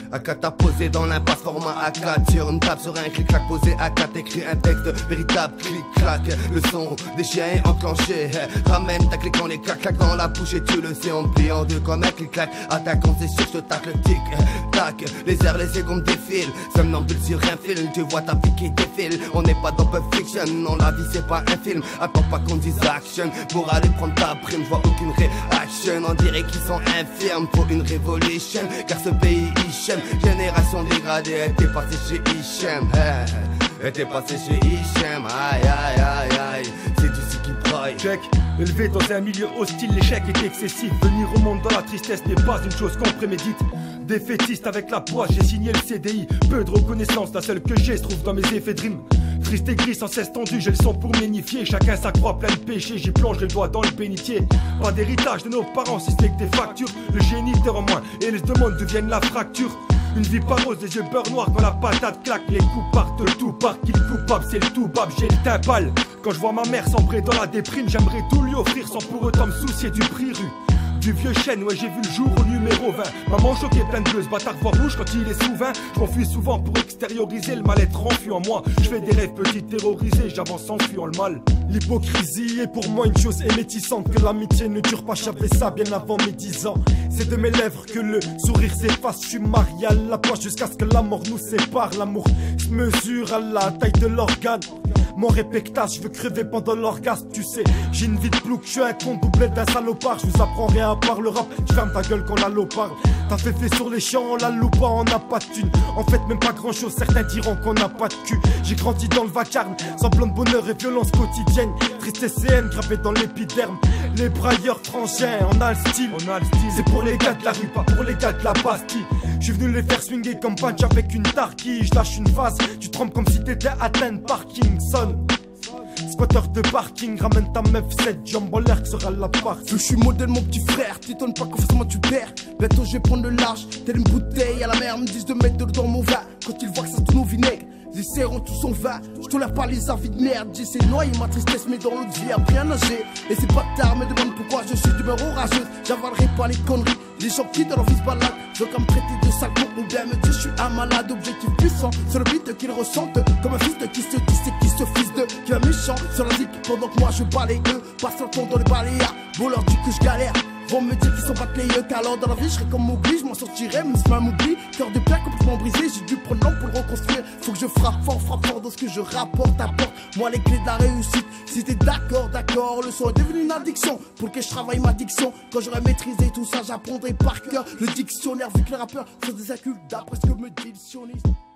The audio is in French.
AK t'as posé dans l'impasse format AK. Sur une table sur un clic-clac posé AK. T'écris un texte véritable, clic-clac. Le son des chiens est enclenché. Ramène ta clique, on les clac-clac dans la bouche et tu le sais. On plie en deux comme un clic-clac. Attaquant c'est sûr, je tac le tic-tac. Les airs, les secondes défilent. Somnambule sur un film, tu vois ta vie qui défile. On n'est pas dans Pulp Fiction, non la vie c'est pas un film. Attends pas qu'on dise action pour aller prendre ta prime. Je vois aucune réaction, on dirait qu'ils sont infirmes. Faut une révolution, car ce pays Hichem. Génération dégradée, t'es passé chez Hichem. T'es passé chez Hichem, aïe aïe aïe aïe. C'est du qui braille. Check, élevé dans un milieu hostile, l'échec est excessif. Venir au monde dans la tristesse n'est pas une chose qu'on prémédite. Défaitiste avec la poisse, j'ai signé le CDI. Peu de reconnaissance, la seule que j'ai se trouve dans mes effets de rime. Triste et gris sans cesse tendu, j'ai le son pour m'énifier. Chacun sa croix plein de péchés, j'y plonge le doigt dans le bénitier. Pas d'héritage de nos parents, si ce n'est que des factures. Le géniteur en moins et les demandes deviennent la fracture. Une vie pas rose, des yeux beurre noir quand la patate claque. Les coups partent, tout part, qui le coupable c'est le tout bab. J'ai le teint pâle, quand je vois ma mère sombrer dans la déprime. J'aimerais tout lui offrir sans pour autant me soucier du prix rue. Du vieux chêne, ouais j'ai vu le jour au numéro 20. Maman choquée plein de bleu, ce bâtard voit rouge quand il est souvent. Je m'enfuis souvent pour extérioriser le mal-être enfui en moi. Je fais des rêves petits terrorisés, j'avance en fuyant le mal. L'hypocrisie est pour moi une chose émétissante. Que l'amitié ne dure pas, j'avais ça bien avant mes 10 ans. C'est de mes lèvres que le sourire s'efface. Je suis marié à la poche jusqu'à ce que la mort nous sépare. L'amour se mesure à la taille de l'organe. Mon répectage, je veux crever pendant l'orgasme, tu sais. J'ai une vie de plouc, je suis un con doublé d'un salopard. Je vous apprends rien à part le rap, tu fermes ta gueule quand la loupe parle. T'as fait sur les champs, on la loupe pas, on n'a pas de thune. En fait même pas grand chose, certains diront qu'on n'a pas de cul. J'ai grandi dans le vacarme, semblant de bonheur et violence quotidienne. Tristesse et haine gravée dans l'épiderme. Les brailleurs frangins, on a le style. C'est pour les gars de la rue, pas pour les gars de la Bastille. Je suis venu les faire swinger comme punch avec une tarquille. Je lâche une phase, tu trembles comme si t'étais atteint de Parkinson. Squatter de parking, ramène ta meuf, cette jambe en l'air que sera la partie. Je suis modèle mon petit frère, t'étonnes pas que forcément tu perds. Bientôt je vais prendre le large, telle une bouteille à la mer. Me disent de mettre dans mon vin, quand ils voient que ça tourne au vinaigre. Ils essaieront tout son vin, je tolère pas les avis de merde. J'essaie de noyer ma tristesse mais dans l'autre vie à bien nager. Et c'est pas tard, me demande pourquoi je suis d'humeur orageuse. J'avalerai pas les conneries, les gens qui dans leur vie se baladent. Je veux qu'à me prêter de sales mots ou bien me dire je suis un malade. Objectif puissant, sur le beat qu'ils ressentent. Comme un fils de qui se dit c'est qui se fils de. Qui va méchant sur la zik pendant que moi je balaye eux. Passe leur temps dans les balayas, bon leur dit que je galère. Vont me dire qu'ils sont pas les yeux, qu'alors dans la vie je serais comme Mowgli, je m'en sortirais, mais c'est pas un oubli. Cœur de pierre complètement brisé, j'ai dû prendre l'an pour le reconstruire. Faut que je frappe fort dans ce que je rapporte, apporte. Moi les clés de la réussite, si t'es d'accord, le son est devenu une addiction. Pour que je travaille ma diction, quand j'aurai maîtrisé tout ça, j'apprendrai par cœur le dictionnaire. Vu que les rappeurs sont des incultes d'après ce que me dit le sioniste.